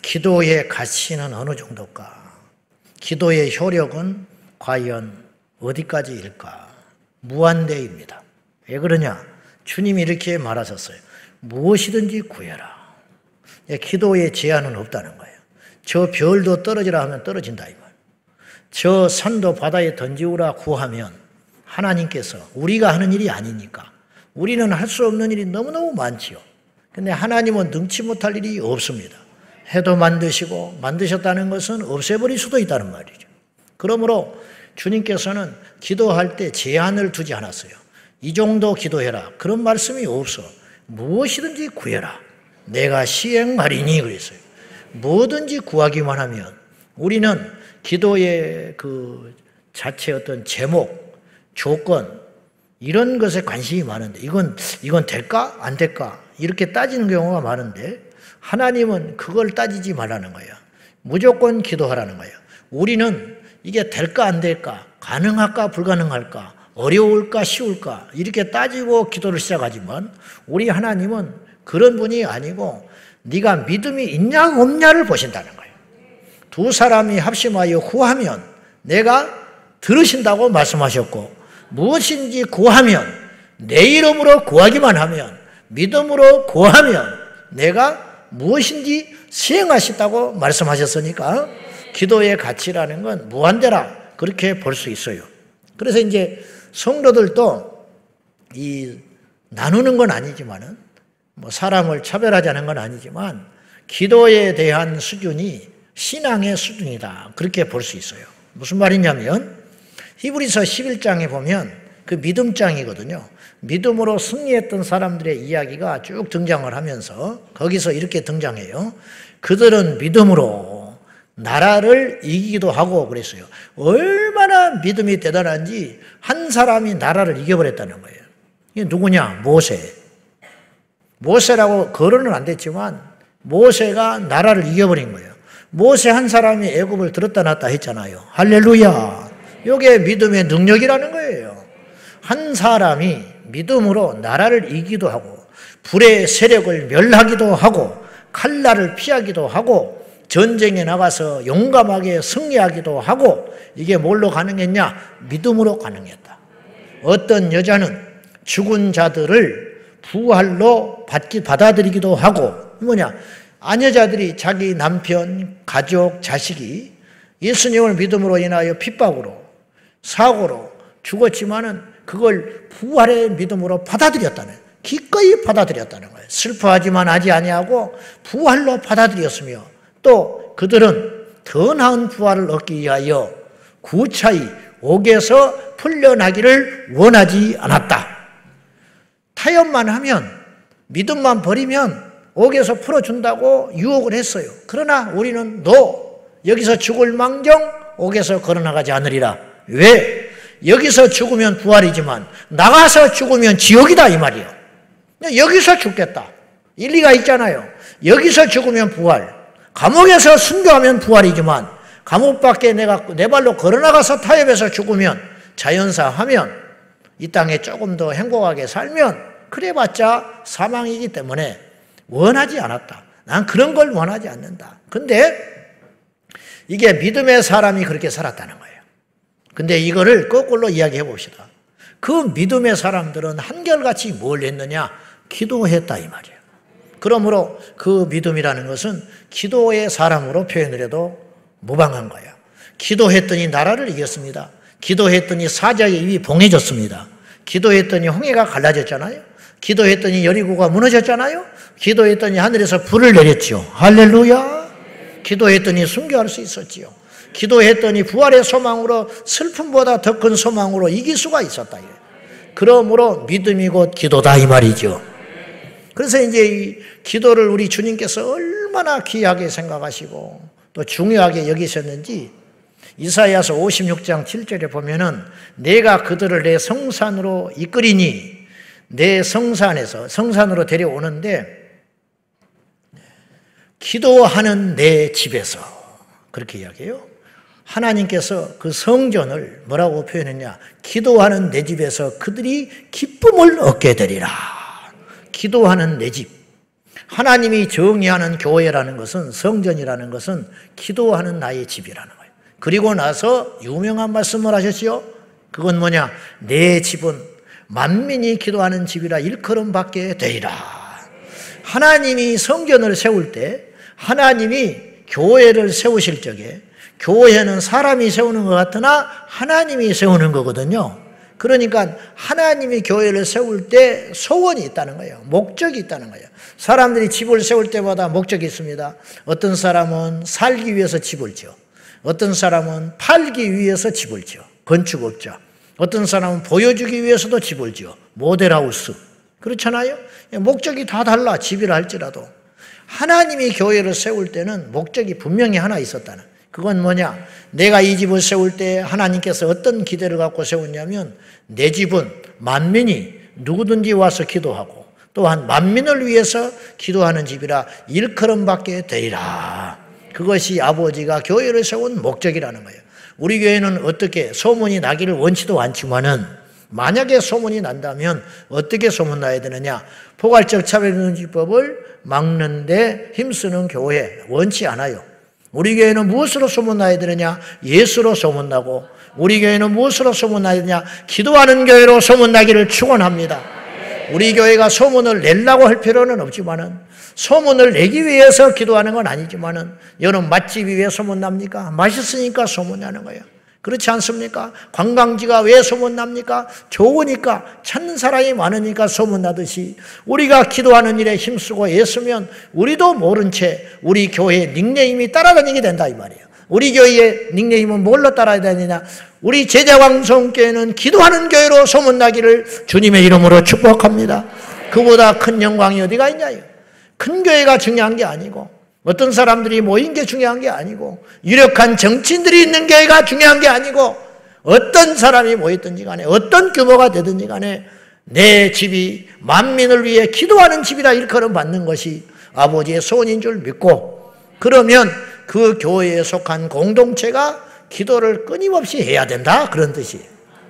기도의 가치는 어느 정도일까? 기도의 효력은 과연 어디까지일까? 무한대입니다. 왜 그러냐? 주님이 이렇게 말하셨어요. 무엇이든지 구해라. 기도에 제한은 없다는 거예요. 저 별도 떨어지라 하면 떨어진다 이 말이에요. 저 산도 바다에 던지우라 구하면 하나님께서, 우리가 하는 일이 아니니까, 우리는 할 수 없는 일이 너무너무 많지요. 근데 하나님은 능치 못할 일이 없습니다. 해도 만드시고 만드셨다는 것은 없애버릴 수도 있다는 말이죠. 그러므로 주님께서는 기도할 때 제한을 두지 않았어요. 이 정도 기도해라. 그런 말씀이 없어. 무엇이든지 구해라. 내가 시행하리니 그랬어요. 뭐든지 구하기만 하면, 우리는 기도의 그 자체 어떤 제목, 조건, 이런 것에 관심이 많은데 이건 될까? 안 될까? 이렇게 따지는 경우가 많은데 하나님은 그걸 따지지 말라는 거예요. 무조건 기도하라는 거예요. 우리는 이게 될까 안 될까? 가능할까 불가능할까? 어려울까 쉬울까? 이렇게 따지고 기도를 시작하지만 우리 하나님은 그런 분이 아니고 네가 믿음이 있냐 없냐를 보신다는 거예요. 두 사람이 합심하여 구하면 내가 들으신다고 말씀하셨고, 무엇인지 구하면, 내 이름으로 구하기만 하면, 믿음으로 구하면 내가 무엇인지 시행하셨다고 말씀하셨으니까 기도의 가치라는 건 무한대라, 그렇게 볼 수 있어요. 그래서 이제 성도들도 나누는 건 아니지만은, 사람을 차별하자는 건 아니지만 기도에 대한 수준이 신앙의 수준이다, 그렇게 볼 수 있어요. 무슨 말이냐면 히브리서 11장에 보면 그 믿음장이거든요. 믿음으로 승리했던 사람들의 이야기가 쭉 등장을 하면서 거기서 이렇게 등장해요. 그들은 믿음으로 나라를 이기기도 하고 그랬어요. 얼마나 믿음이 대단한지 한 사람이 나라를 이겨버렸다는 거예요. 이게 누구냐? 모세라고 거론은 안 됐지만 모세가 나라를 이겨버린 거예요. 모세 한 사람이 애굽을 들었다 놨다 했잖아요. 할렐루야. 이게 믿음의 능력이라는 거예요. 한 사람이 믿음으로 나라를 이기기도 하고 불의 세력을 멸하기도 하고 칼날을 피하기도 하고 전쟁에 나가서 용감하게 승리하기도 하고, 이게 뭘로 가능했냐? 믿음으로 가능했다. 어떤 여자는 죽은 자들을 부활로 받아들이기도 하고, 아녀자들이 자기 남편, 가족, 자식이 예수님을 믿음으로 인하여 핍박으로, 사고로 죽었지만은 그걸 부활의 믿음으로 받아들였다는, 기꺼이 받아들였다는 거예요. 슬퍼하지만 하지 아니하고 부활로 받아들였으며, 또 그들은 더 나은 부활을 얻기 위하여 구차히 옥에서 풀려나기를 원하지 않았다. 타협만 하면, 믿음만 버리면 옥에서 풀어준다고 유혹을 했어요. 그러나 우리는 너 여기서 죽을 망정 옥에서 걸어나가지 않으리라. 왜? 여기서 죽으면 부활이지만 나가서 죽으면 지옥이다 이 말이에요. 여기서 죽겠다. 일리가 있잖아요. 여기서 죽으면 부활, 감옥에서 순교하면 부활이지만 감옥 밖에 내가 내 발로 걸어나가서 타협해서 죽으면, 자연사하면, 이 땅에 조금 더 행복하게 살면 그래봤자 사망이기 때문에 원하지 않았다. 난 그런 걸 원하지 않는다. 근데 이게 믿음의 사람이 그렇게 살았다는 거예요. 근데 이거를 거꾸로 이야기해 봅시다. 그 믿음의 사람들은 한결같이 뭘 했느냐? 기도했다 이 말이에요. 그러므로 그 믿음이라는 것은 기도의 사람으로 표현을 해도 무방한 거예요. 기도했더니 나라를 이겼습니다. 기도했더니 사자의 입이 봉해졌습니다. 기도했더니 홍해가 갈라졌잖아요. 기도했더니 여리고가 무너졌잖아요. 기도했더니 하늘에서 불을 내렸지요. 할렐루야. 기도했더니 순교할 수 있었지요. 기도했더니 부활의 소망으로, 슬픔보다 더 큰 소망으로 이길 수가 있었다. 그러므로 믿음이 곧 기도다 이 말이죠. 그래서 이제 이 기도를 우리 주님께서 얼마나 귀하게 생각하시고 또 중요하게 여기셨는지 이사야서 56장 7절에 보면은 내가 그들을 내 성산으로 이끌이니, 내 성산으로 데려오는데 기도하는 내 집에서, 그렇게 이야기해요. 하나님께서 그 성전을 뭐라고 표현했냐? 기도하는 내 집에서 그들이 기쁨을 얻게 되리라. 기도하는 내 집. 하나님이 정의하는 교회라는 것은, 성전이라는 것은 기도하는 나의 집이라는 거예요. 그리고 나서 유명한 말씀을 하셨지요. 그건 뭐냐? 내 집은 만민이 기도하는 집이라 일컬음 받게 되리라. 하나님이 성전을 세울 때, 하나님이 교회를 세우실 적에, 교회는 사람이 세우는 것 같으나 하나님이 세우는 거거든요. 그러니까 하나님이 교회를 세울 때 소원이 있다는 거예요. 목적이 있다는 거예요. 사람들이 집을 세울 때마다 목적이 있습니다. 어떤 사람은 살기 위해서 집을 지어, 어떤 사람은 팔기 위해서 집을 지어, 건축업자. 어떤 사람은 보여주기 위해서도 집을 지어, 모델하우스. 그렇잖아요. 목적이 다 달라, 집이라 할지라도. 하나님이 교회를 세울 때는 목적이 분명히 하나 있었다는. 그건 뭐냐? 내가 이 집을 세울 때 하나님께서 어떤 기대를 갖고 세웠냐면, 내 집은 만민이 누구든지 와서 기도하고 또한 만민을 위해서 기도하는 집이라 일컬음 받게 되리라. 그것이 아버지가 교회를 세운 목적이라는 거예요. 우리 교회는 어떻게 소문이 나기를 원치도 않지만은, 만약에 소문이 난다면 어떻게 소문나야 되느냐? 포괄적 차별금지법을 막는데 힘쓰는 교회 원치 않아요. 우리 교회는 무엇으로 소문나야 되느냐? 예수로 소문나고, 우리 교회는 무엇으로 소문나야 되느냐? 기도하는 교회로 소문나기를 축원합니다. 우리 교회가 소문을 내려고 할 필요는 없지만은, 소문을 내기 위해서 기도하는 건 아니지만은, 여러분 맛집이 왜 소문납니까? 맛있으니까 소문나는 거예요. 그렇지 않습니까? 관광지가 왜 소문납니까? 좋으니까, 찾는 사람이 많으니까 소문나듯이, 우리가 기도하는 일에 힘쓰고 애쓰면 우리도 모른 채 우리 교회 닉네임이 따라다니게 된다 이 말이에요. 우리 교회의 닉네임은 뭘로 따라다니냐? 우리 제자광성교회는 기도하는 교회로 소문나기를 주님의 이름으로 축복합니다. 그보다 큰 영광이 어디가 있냐요. 큰 교회가 중요한 게 아니고, 어떤 사람들이 모인 게 중요한 게 아니고, 유력한 정치인들이 있는 교회가 중요한 게 아니고, 어떤 사람이 모였든지 간에, 어떤 규모가 되든지 간에 내 집이 만민을 위해 기도하는 집이라 일컬음 받는 것이 아버지의 소원인 줄 믿고, 그러면 그 교회에 속한 공동체가 기도를 끊임없이 해야 된다, 그런 뜻이에요.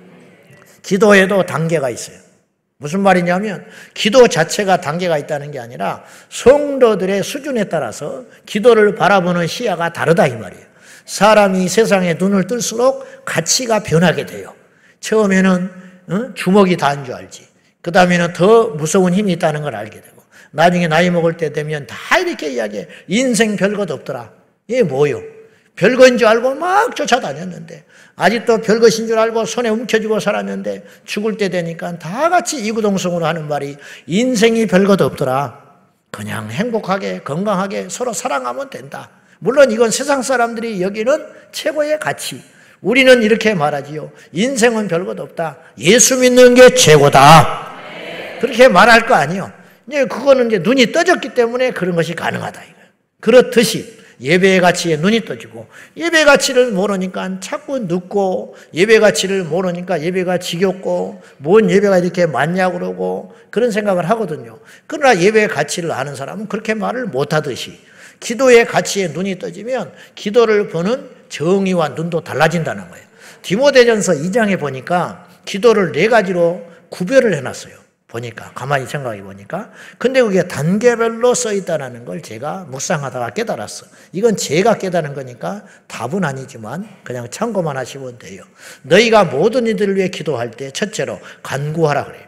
기도에도 단계가 있어요. 무슨 말이냐면, 기도 자체가 단계가 있다는 게 아니라 성도들의 수준에 따라서 기도를 바라보는 시야가 다르다 이 말이에요. 사람이 세상에 눈을 뜰수록 가치가 변하게 돼요. 처음에는 주먹이 다인 줄 알지. 그 다음에는 더 무서운 힘이 있다는 걸 알게 되고, 나중에 나이 먹을 때 되면 다 이렇게 이야기해. 인생 별것 없더라. 이게 뭐요? 별거인 줄 알고 막 쫓아다녔는데, 아직도 별것인 줄 알고 손에 움켜쥐고 살았는데, 죽을 때 되니까 다 같이 이구동성으로 하는 말이, 인생이 별것 없더라. 그냥 행복하게 건강하게 서로 사랑하면 된다. 물론 이건 세상 사람들이 여기는 최고의 가치. 우리는 이렇게 말하지요. 인생은 별것 없다. 예수 믿는 게 최고다. 그렇게 말할 거 아니에요. 이제 그거는 이제 눈이 떠졌기 때문에 그런 것이 가능하다. 그렇듯이 예배의 가치에 눈이 떠지고, 예배 가치를 모르니까 자꾸 늦고, 예배 가치를 모르니까 예배가 지겹고, 뭔 예배가 이렇게 많냐고 그러고 그런 생각을 하거든요. 그러나 예배의 가치를 아는 사람은 그렇게 말을 못하듯이, 기도의 가치에 눈이 떠지면 기도를 보는 정의와 눈도 달라진다는 거예요. 디모데전서 2장에 보니까 기도를 4가지로 구별을 해놨어요. 보니까, 가만히 생각해 보니까. 근데 그게 단계별로 써 있다는 걸 제가 묵상하다가 깨달았어. 이건 제가 깨달은 거니까 답은 아니지만 그냥 참고만 하시면 돼요. 너희가 모든 이들을 위해 기도할 때 첫째로 간구하라 그래요.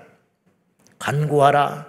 간구하라,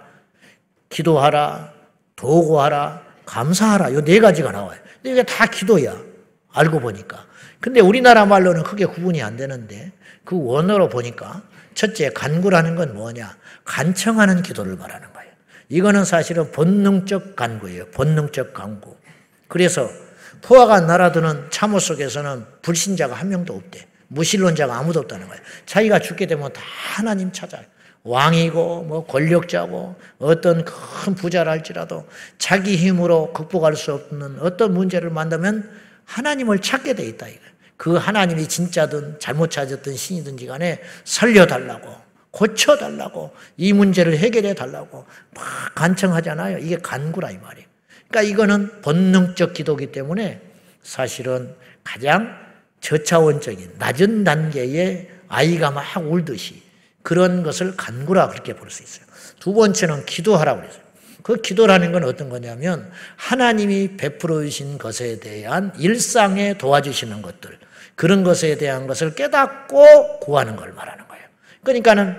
기도하라, 도구하라, 감사하라. 이 4가지가 나와요. 이게 다 기도야. 알고 보니까. 근데 우리나라 말로는 크게 구분이 안 되는데, 그 원어로 보니까 첫째, 간구라는 건 뭐냐? 간청하는 기도를 말하는 거예요. 이거는 사실은 본능적 간구예요. 본능적 간구. 그래서 포화가 날아드는 참호 속에서는 불신자가 한 명도 없대. 무신론자가 아무도 없다는 거예요. 자기가 죽게 되면 다 하나님 찾아요. 왕이고 뭐 권력자고 어떤 큰 부자라 할지라도 자기 힘으로 극복할 수 없는 어떤 문제를 만나면 하나님을 찾게 돼 있다. 그 하나님이 진짜든 잘못 찾았든 신이든지 간에 살려달라고, 고쳐달라고, 이 문제를 해결해 달라고 막 간청하잖아요. 이게 간구라 이 말이에요. 그러니까 이거는 본능적 기도이기 때문에 사실은 가장 저차원적인 낮은 단계의 아이가 막 울듯이 그런 것을 간구라 그렇게 볼 수 있어요. 두 번째는 기도하라고 그랬어요. 그 기도라는 건 어떤 거냐면 하나님이 베풀어 주신 것에 대한 일상에 도와주시는 것들, 그런 것에 대한 것을 깨닫고 구하는 걸 말하는 거예요. 그러니까는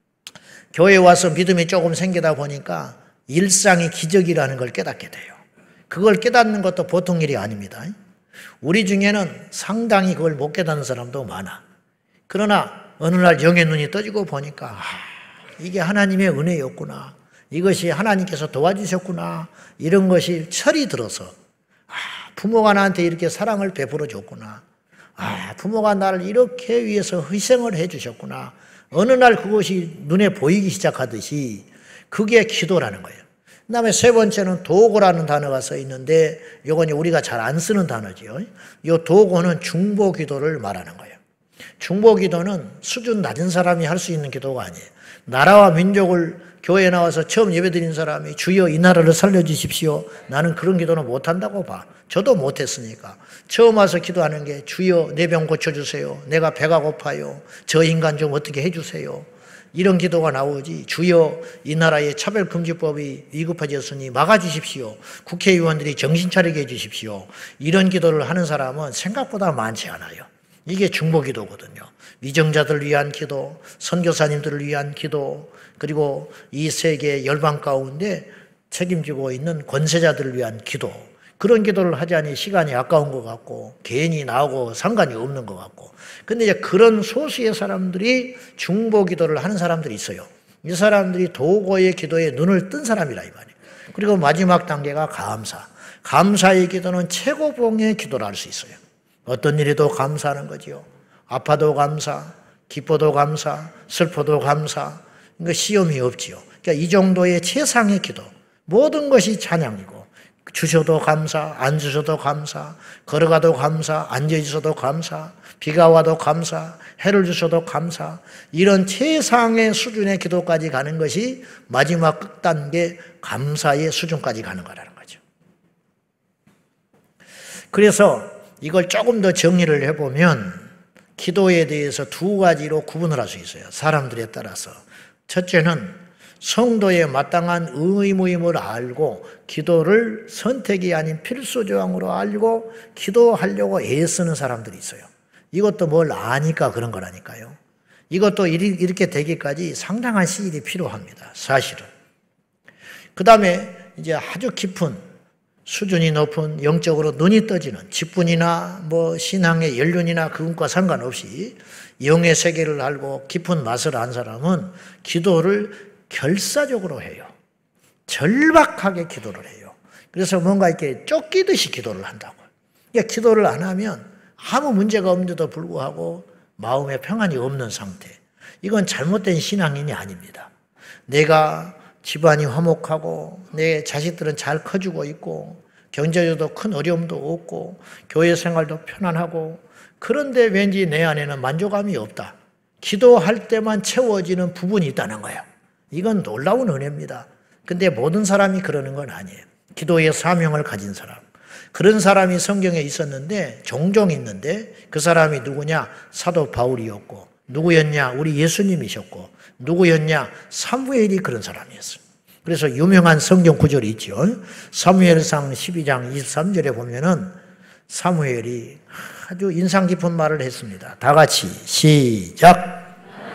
교회에 와서 믿음이 조금 생기다 보니까 일상이 기적이라는 걸 깨닫게 돼요. 그걸 깨닫는 것도 보통 일이 아닙니다. 우리 중에는 상당히 그걸 못 깨닫는 사람도 많아. 그러나 어느 날 영의 눈이 떠지고 보니까 이게 하나님의 은혜였구나. 이것이 하나님께서 도와주셨구나. 이런 것이 철이 들어서 부모가 나한테 이렇게 사랑을 베풀어 줬구나. 부모가 나를 이렇게 위해서 희생을 해 주셨구나. 어느 날 그것이 눈에 보이기 시작하듯이 그게 기도라는 거예요. 그 다음에 세 번째는 도고라는 단어가 써 있는데 이건 우리가 잘 안 쓰는 단어죠. 이 도고는 중보 기도를 말하는 거예요. 중보 기도는 수준 낮은 사람이 할 수 있는 기도가 아니에요. 나라와 민족을 교회에 나와서 처음 예배드린 사람이 주여 이 나라를 살려주십시오. 나는 그런 기도는 못한다고 봐. 저도 못했으니까. 처음 와서 기도하는 게 주여 내 병 고쳐주세요. 내가 배가 고파요. 저 인간 좀 어떻게 해주세요. 이런 기도가 나오지. 주여 이 나라의 차별금지법이 위급해졌으니 막아주십시오. 국회의원들이 정신 차리게 해주십시오. 이런 기도를 하는 사람은 생각보다 많지 않아요. 이게 중보기도거든요. 위정자들을 위한 기도, 선교사님들을 위한 기도, 그리고 이 세계 열방 가운데 책임지고 있는 권세자들을 위한 기도, 그런 기도를 하자니 시간이 아까운 것 같고 괜히 나오고 상관이 없는 것 같고. 근데 이제 그런 소수의 사람들이 중보 기도를 하는 사람들이 있어요. 이 사람들이 도고의 기도에 눈을 뜬 사람이라 이 말이에요. 그리고 마지막 단계가 감사. 감사의 기도는 최고봉의 기도를 할 수 있어요. 어떤 일에도 감사하는 거지요. 아파도 감사, 기뻐도 감사, 슬퍼도 감사. 그러니까 시험이 없지요. 그러니까 이 정도의 최상의 기도. 모든 것이 찬양이고, 주셔도 감사, 안 주셔도 감사, 걸어가도 감사, 앉아있어도 감사, 비가 와도 감사, 해를 주셔도 감사. 이런 최상의 수준의 기도까지 가는 것이 마지막 끝단계 감사의 수준까지 가는 거라는 거죠. 그래서 이걸 조금 더 정리를 해보면 기도에 대해서 두 가지로 구분을 할 수 있어요. 사람들에 따라서. 첫째는 성도의 마땅한 의무임을 알고 기도를 선택이 아닌 필수조항으로 알고 기도하려고 애쓰는 사람들이 있어요. 이것도 뭘 아니까 그런 거라니까요. 이것도 이렇게 되기까지 상당한 시일이 필요합니다. 사실은. 그 다음에 이제 아주 깊은 수준이 높은 영적으로 눈이 떠지는 직분이나 신앙의 연륜이나 그것과 상관없이 영의 세계를 알고 깊은 맛을 안 사람은 기도를 결사적으로 해요. 절박하게 기도를 해요. 그래서 뭔가 이렇게 쫓기듯이 기도를 한다고요. 그러니까 기도를 안 하면 아무 문제가 없는데도 불구하고 마음에 평안이 없는 상태. 이건 잘못된 신앙인이 아닙니다. 내가 집안이 화목하고 내 자식들은 잘 커주고 있고 경제적으로 큰 어려움도 없고 교회 생활도 편안하고 그런데 왠지 내 안에는 만족감이 없다. 기도할 때만 채워지는 부분이 있다는 거예요. 이건 놀라운 은혜입니다. 근데 모든 사람이 그러는 건 아니에요. 기도의 사명을 가진 사람. 그런 사람이 성경에 있었는데 종종 있는데 그 사람이 누구냐? 사도 바울이었고 누구였냐? 우리 예수님이셨고 누구였냐? 사무엘이 그런 사람이었어요. 그래서 유명한 성경 구절이 있죠. 사무엘상 12장 23절에 보면은 사무엘이 아주 인상 깊은 말을 했습니다. 다 같이 시작.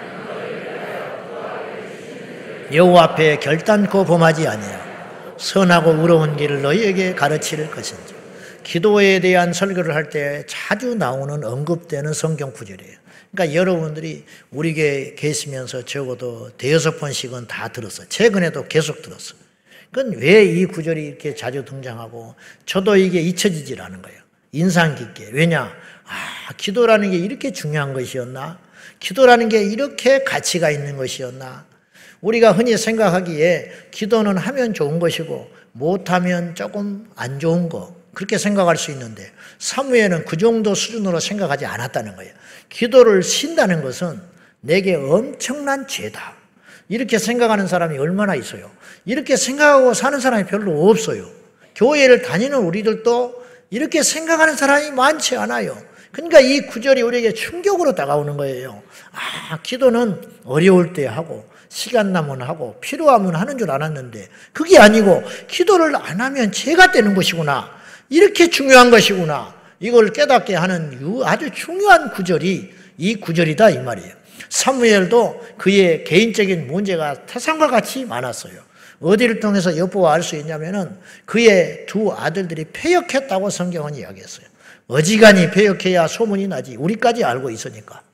여호와 앞에 결단코 범하지 아니하고 선하고 의로운 길을 너희에게 가르칠 것인지. 기도에 대한 설교를 할 때 자주 나오는 언급되는 성경 구절이에요. 그러니까 여러분들이 우리 교회에 계시면서 적어도 대여섯 번씩은 다 들었어요. 최근에도 계속 들었어요. 그건 왜 이 구절이 이렇게 자주 등장하고 저도 이게 잊혀지질 않은 거예요. 인상 깊게. 왜냐? 기도라는 게 이렇게 중요한 것이었나? 기도라는 게 이렇게 가치가 있는 것이었나? 우리가 흔히 생각하기에 기도는 하면 좋은 것이고 못하면 조금 안 좋은 거 그렇게 생각할 수 있는데 사무엘은 그 정도 수준으로 생각하지 않았다는 거예요. 기도를 쉰다는 것은 내게 엄청난 죄다. 이렇게 생각하는 사람이 얼마나 있어요. 이렇게 생각하고 사는 사람이 별로 없어요. 교회를 다니는 우리들도 이렇게 생각하는 사람이 많지 않아요. 그러니까 이 구절이 우리에게 충격으로 다가오는 거예요. 기도는 어려울 때 하고 시간 나면 하고 필요하면 하는 줄 알았는데 그게 아니고 기도를 안 하면 죄가 되는 것이구나. 이렇게 중요한 것이구나. 이걸 깨닫게 하는 아주 중요한 구절이 이 구절이다 이 말이에요. 사무엘도 그의 개인적인 문제가 태산과 같이 많았어요. 어디를 통해서 여부와 알 수 있냐면은 그의 두 아들들이 패역했다고 성경은 이야기했어요. 어지간히 패역해야 소문이 나지. 우리까지 알고 있으니까.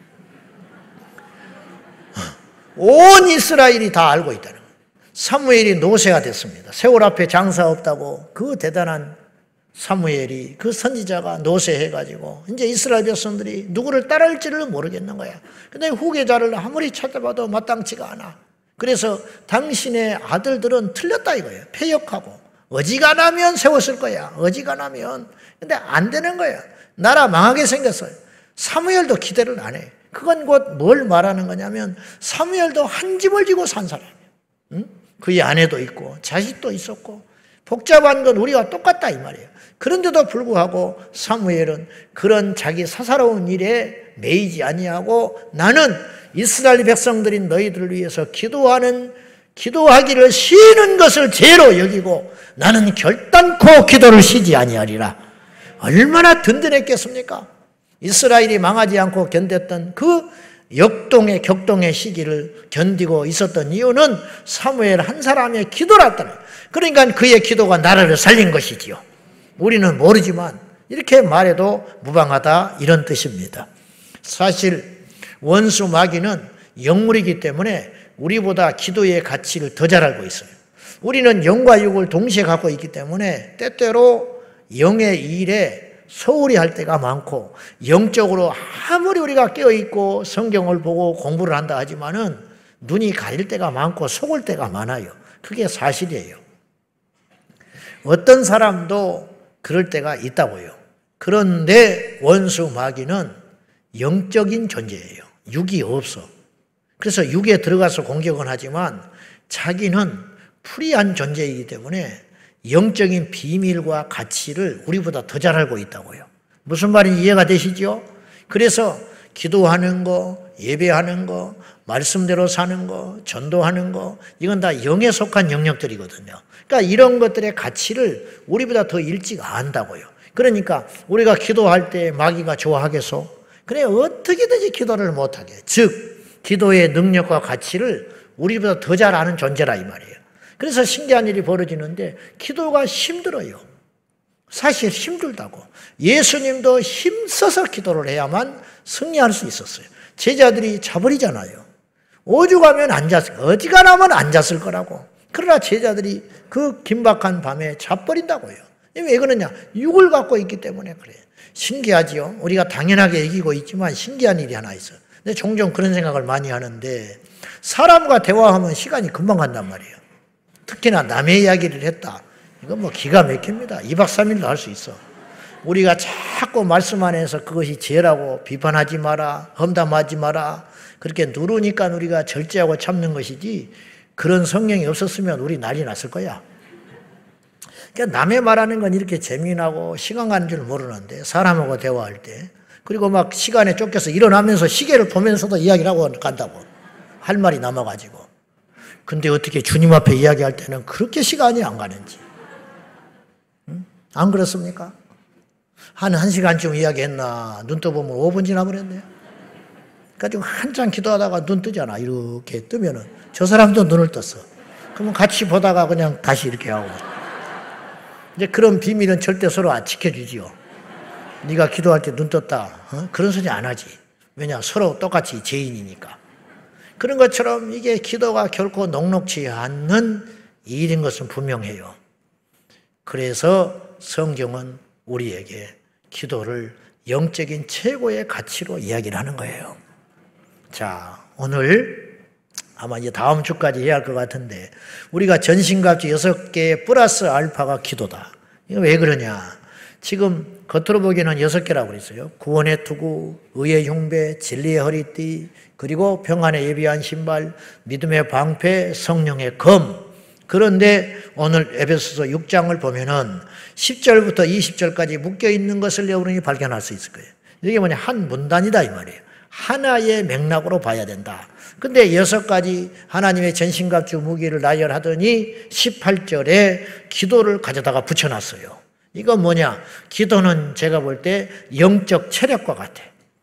온 이스라엘이 다 알고 있다는 거예요. 사무엘이 노새가 됐습니다. 세월 앞에 장사 없다고 그 대단한 사무엘이 그 선지자가 노새해가지고 이제 이스라엘 백성들이 누구를 따라할지를 모르겠는 거야. 근데 후계자를 아무리 찾아봐도 마땅치가 않아. 그래서 당신의 아들들은 틀렸다 이거예요. 패역하고 어지간하면 세웠을 거야. 어지간하면. 근데 안 되는 거야. 나라 망하게 생겼어요. 사무엘도 기대를 안 해. 그건 곧 뭘 말하는 거냐면 사무엘도 한 집을 지고 산 사람이에요. 응? 그의 아내도 있고 자식도 있었고 복잡한 건 우리와 똑같다 이 말이에요. 그런데도 불구하고 사무엘은 그런 자기 사사로운 일에 매이지 아니하고 나는 이스라엘 백성들인 너희들을 위해서 기도하기를 쉬는 것을 죄로 여기고 나는 결단코 기도를 쉬지 아니하리라. 얼마나 든든했겠습니까? 이스라엘이 망하지 않고 견뎠던 그 격동의 시기를 견디고 있었던 이유는 사무엘 한 사람의 기도랐다는 거예요. 그러니까 그의 기도가 나라를 살린 것이지요. 우리는 모르지만 이렇게 말해도 무방하다 이런 뜻입니다. 사실 원수 마귀는 영물이기 때문에 우리보다 기도의 가치를 더 잘 알고 있어요. 우리는 영과 육을 동시에 갖고 있기 때문에 때때로 영의 일에 소홀히 할 때가 많고 영적으로 아무리 우리가 깨어있고 성경을 보고 공부를 한다 하지만은 눈이 가릴 때가 많고 속을 때가 많아요. 그게 사실이에요. 어떤 사람도 그럴 때가 있다고요. 그런데 원수 마귀는 영적인 존재예요. 육이 없어. 그래서 육에 들어가서 공격은 하지만 자기는 프리한 존재이기 때문에 영적인 비밀과 가치를 우리보다 더 잘 알고 있다고요. 무슨 말인지 이해가 되시죠? 그래서 기도하는 거, 예배하는 거, 말씀대로 사는 거, 전도하는 거 이건 다 영에 속한 영역들이거든요. 그러니까 이런 것들의 가치를 우리보다 더 일찍 안다고요. 그러니까 우리가 기도할 때 마귀가 좋아하겠어? 그래 어떻게든지 기도를 못하게. 즉 기도의 능력과 가치를 우리보다 더 잘 아는 존재라 이 말이에요. 그래서 신기한 일이 벌어지는데 기도가 힘들어요. 사실 힘들다고. 예수님도 힘써서 기도를 해야만 승리할 수 있었어요. 제자들이 자버리잖아요. 오죽하면 어지간하면 앉았을 거라고. 그러나 제자들이 그 긴박한 밤에 자버린다고요. 왜 그러냐? 육을 갖고 있기 때문에 그래요. 신기하지요? 우리가 당연하게 이기고 있지만 신기한 일이 하나 있어요. 근데 종종 그런 생각을 많이 하는데 사람과 대화하면 시간이 금방 간단 말이에요. 특히나 남의 이야기를 했다. 이건 뭐 기가 막힙니다. 2박 3일도 할 수 있어. 우리가 자꾸 말씀 안에서 그것이 죄라고 비판하지 마라, 험담하지 마라. 그렇게 누르니까 우리가 절제하고 참는 것이지 그런 성령이 없었으면 우리 난리 났을 거야. 그러니까 남의 말하는 건 이렇게 재미나고 시간 가는 줄 모르는데 사람하고 대화할 때 그리고 막 시간에 쫓겨서 일어나면서 시계를 보면서도 이야기를 하고 간다고. 할 말이 남아가지고. 근데 어떻게 주님 앞에 이야기할 때는 그렇게 시간이 안 가는지. 응? 안 그렇습니까? 한 1시간쯤 이야기했나 눈 떠보면 5분 지나버렸네요. 그러니까 한참 기도하다가 눈 뜨잖아. 이렇게 뜨면은 저 사람도 눈을 떴어. 그러면 같이 보다가 그냥 다시 이렇게 하고. 이제 그런 비밀은 절대 서로 안 지켜주지요. 네가 기도할 때 눈 떴다. 어? 그런 소리 안 하지. 왜냐? 서로 똑같이 죄인이니까. 그런 것처럼 이게 기도가 결코 녹록지 않는 일인 것은 분명해요. 그래서 성경은 우리에게 기도를 영적인 최고의 가치로 이야기를 하는 거예요. 자, 오늘 아마 이제 다음 주까지 해야 할 것 같은데 우리가 전신갑주 6개 플러스 알파가 기도다. 이거 왜 그러냐? 지금 겉으로 보기에는 6개라고 그랬어요. 구원의 투구, 의의 흉배, 진리의 허리띠, 그리고 평안의 예비한 신발, 믿음의 방패, 성령의 검. 그런데 오늘 에베소서 6장을 보면은 10절부터 20절까지 묶여있는 것을 여러분이 발견할 수 있을 거예요. 이게 뭐냐? 한 문단이다 이 말이에요. 하나의 맥락으로 봐야 된다. 근데 6가지 하나님의 전신갑주 무기를 나열하더니 18절에 기도를 가져다가 붙여놨어요. 이건 뭐냐? 기도는 제가 볼 때 영적 체력과 같아.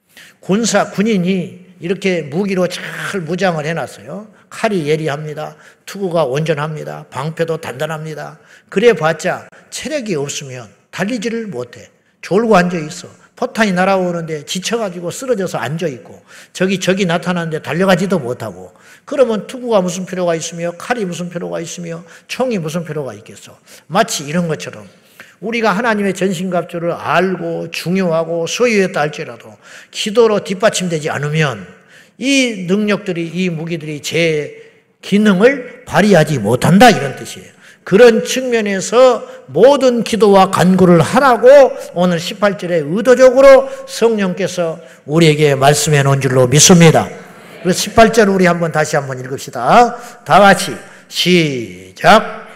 군인이 이렇게 무기로 잘 무장을 해놨어요. 칼이 예리합니다. 투구가 온전합니다. 방패도 단단합니다. 그래 봤자 체력이 없으면 달리지를 못해. 졸고 앉아있어. 포탄이 날아오는데 지쳐가지고 쓰러져서 앉아있고 적이 나타나는데 달려가지도 못하고 그러면 투구가 무슨 필요가 있으며 칼이 무슨 필요가 있으며 총이 무슨 필요가 있겠어. 마치 이런 것처럼 우리가 하나님의 전신갑주를 알고 중요하고 소유했다 할지라도 기도로 뒷받침되지 않으면 이 능력들이 이 무기들이 제 기능을 발휘하지 못한다 이런 뜻이에요. 그런 측면에서 모든 기도와 간구를 하라고 오늘 18절에 의도적으로 성령께서 우리에게 말씀해 놓은 줄로 믿습니다. 그래서 18절 우리 다시 한번 읽읍시다. 다 같이 시작.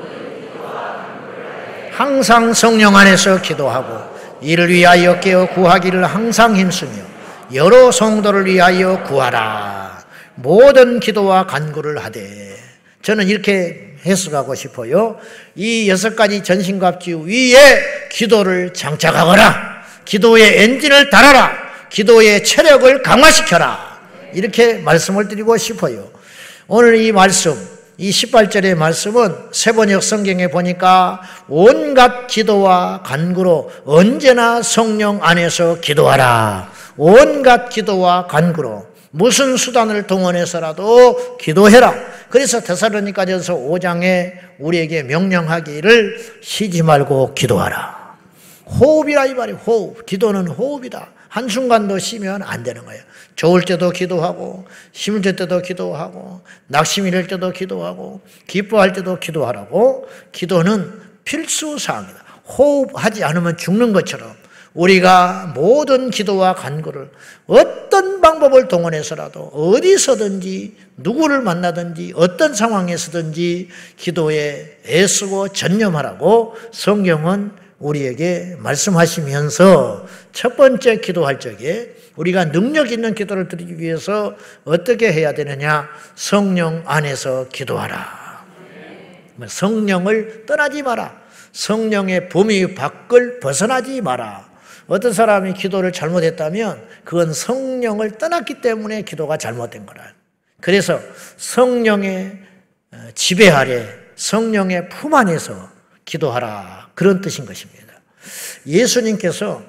항상 성령 안에서 기도하고 이를 위하여 깨어 구하기를 항상 힘쓰며 여러 성도를 위하여 구하라. 모든 기도와 간구를 하되. 저는 이렇게 해석하고 싶어요. 이 6가지 전신갑주 위에 기도를 장착하거라. 기도의 엔진을 달아라. 기도의 체력을 강화시켜라. 이렇게 말씀을 드리고 싶어요. 오늘 이 말씀, 이 18절의 말씀은 세번역 성경에 보니까 온갖 기도와 간구로 언제나 성령 안에서 기도하라. 온갖 기도와 간구로 무슨 수단을 동원해서라도 기도해라. 그래서 데살로니가전서 5장에 우리에게 명령하기를 쉬지 말고 기도하라. 호흡이라 이 말이에요. 호흡. 기도는 호흡이다. 한순간도 쉬면 안 되는 거예요. 좋을 때도 기도하고 힘들 때도 기도하고 낙심이 될 때도 기도하고 기뻐할 때도 기도하라고. 기도는 필수사항이다. 호흡하지 않으면 죽는 것처럼 우리가 모든 기도와 간구를 어떤 방법을 동원해서라도 어디서든지 누구를 만나든지 어떤 상황에서든지 기도에 애쓰고 전념하라고 성경은 우리에게 말씀하시면서 첫 번째 기도할 적에 우리가 능력 있는 기도를 드리기 위해서 어떻게 해야 되느냐? 성령 안에서 기도하라. 성령을 떠나지 마라. 성령의 범위 밖을 벗어나지 마라. 어떤 사람이 기도를 잘못했다면 그건 성령을 떠났기 때문에 기도가 잘못된 거라. 그래서 성령의 지배 아래 성령의 품 안에서 기도하라. 그런 뜻인 것입니다. 예수님께서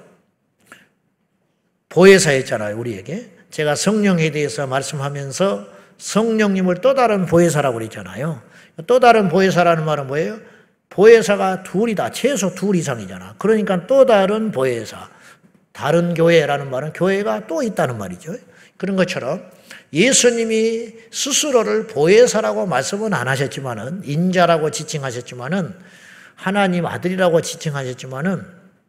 보혜사였잖아요, 우리에게. 제가 성령에 대해서 말씀하면서 성령님을 또 다른 보혜사라고 그랬잖아요. 또 다른 보혜사라는 말은 뭐예요? 보혜사가 둘이다. 최소 둘 이상이잖아. 그러니까 또 다른 보혜사. 다른 교회라는 말은 교회가 또 있다는 말이죠. 그런 것처럼 예수님이 스스로를 보혜사라고 말씀은 안 하셨지만은, 인자라고 지칭하셨지만은, 하나님 아들이라고 지칭하셨지만은,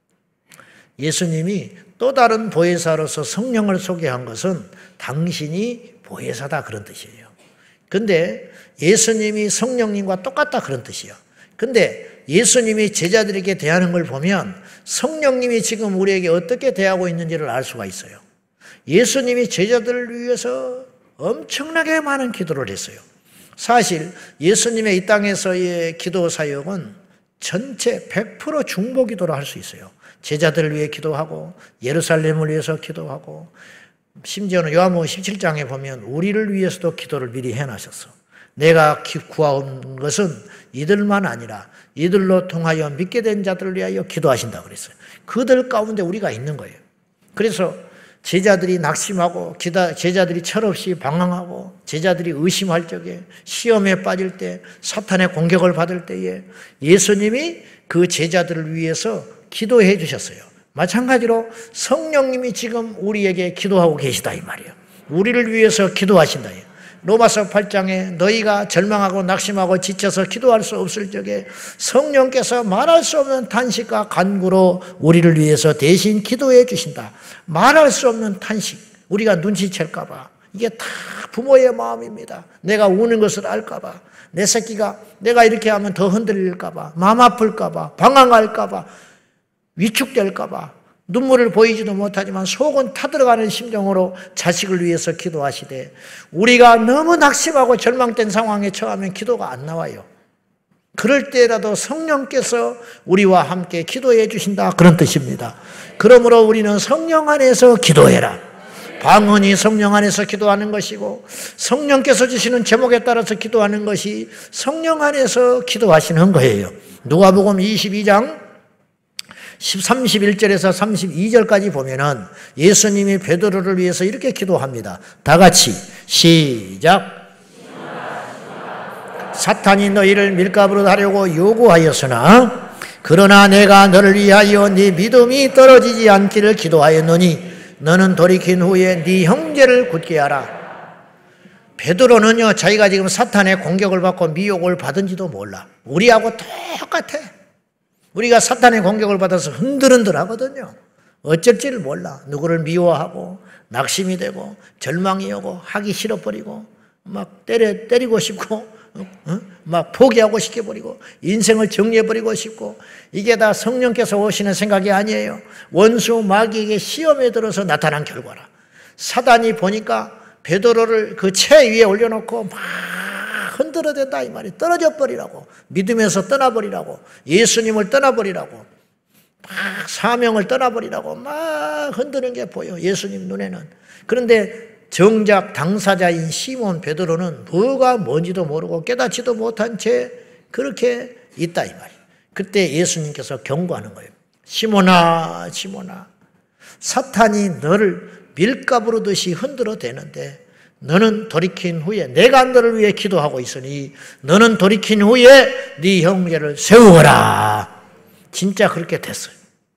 예수님이 또 다른 보혜사로서 성령을 소개한 것은 당신이 보혜사다 그런 뜻이에요. 근데 예수님이 성령님과 똑같다 그런 뜻이에요. 근데 예수님이 제자들에게 대하는 걸 보면 성령님이 지금 우리에게 어떻게 대하고 있는지를 알 수가 있어요. 예수님이 제자들을 위해서 엄청나게 많은 기도를 했어요. 사실 예수님의 이 땅에서의 기도 사역은 전체 100% 중보 기도를 할 수 있어요. 제자들을 위해 기도하고 예루살렘을 위해서 기도하고 심지어는 요한복음 17장에 보면 우리를 위해서도 기도를 미리 해놨었어. 내가 구하온 것은 이들만 아니라 이들로 통하여 믿게 된 자들을 위하여 기도하신다고 그랬어요. 그들 가운데 우리가 있는 거예요. 그래서 제자들이 낙심하고 제자들이 철없이 방황하고 제자들이 의심할 적에 시험에 빠질 때 사탄의 공격을 받을 때에 예수님이 그 제자들을 위해서 기도해 주셨어요. 마찬가지로 성령님이 지금 우리에게 기도하고 계시다 이 말이에요. 우리를 위해서 기도하신다. 로마서 8장에 너희가 절망하고 낙심하고 지쳐서 기도할 수 없을 적에 성령께서 말할 수 없는 탄식과 간구로 우리를 위해서 대신 기도해 주신다. 말할 수 없는 탄식, 우리가 눈치챌까 봐. 이게 다 부모의 마음입니다. 내가 우는 것을 알까 봐. 내 새끼가 내가 이렇게 하면 더 흔들릴까 봐. 마음 아플까 봐. 방황할까 봐. 위축될까 봐. 눈물을 보이지도 못하지만 속은 타들어가는 심정으로 자식을 위해서 기도하시되 우리가 너무 낙심하고 절망된 상황에 처하면 기도가 안 나와요. 그럴 때라도 성령께서 우리와 함께 기도해 주신다 그런 뜻입니다. 그러므로 우리는 성령 안에서 기도해라. 방언이 성령 안에서 기도하는 것이고 성령께서 주시는 제목에 따라서 기도하는 것이 성령 안에서 기도하시는 거예요. 누가복음 22장 31절에서 32절까지 보면은 예수님이 베드로를 위해서 이렇게 기도합니다. 다 같이 시작. 사탄이 너희를 밀가부로 하려고 요구하였으나 그러나 내가 너를 위하여 네 믿음이 떨어지지 않기를 기도하였노니 너는 돌이킨 후에 네 형제를 굳게 하라. 베드로는요, 자기가 지금 사탄의 공격을 받고 미혹을 받은지도 몰라. 우리하고 똑같아. 우리가 사탄의 공격을 받아서 흔들흔들 하거든요. 어쩔지를 몰라. 누구를 미워하고 낙심이 되고 절망이 오고 하기 싫어버리고 막 때리고 싶고 막 포기하고 시켜버리고 인생을 정리해버리고 싶고 이게 다 성령께서 오시는 생각이 아니에요. 원수 마귀에게 시험에 들어서 나타난 결과라. 사단이 보니까 베드로를 그 채 위에 올려놓고 막 흔들어댄다 이 말이. 떨어져 버리라고. 믿음에서 떠나버리라고. 예수님을 떠나버리라고. 막 사명을 떠나버리라고 막 흔드는 게 보여, 예수님 눈에는. 그런데 정작 당사자인 시몬 베드로는 뭐가 뭔지도 모르고 깨닫지도 못한 채 그렇게 있다 이 말이에요. 그때 예수님께서 경고하는 거예요. 시몬아, 시몬아, 사탄이 너를 밀가부로 듯이 흔들어 대는데 너는 돌이킨 후에 내가 너를 위해 기도하고 있으니 너는 돌이킨 후에 네 형제를 세우거라. 진짜 그렇게 됐어요.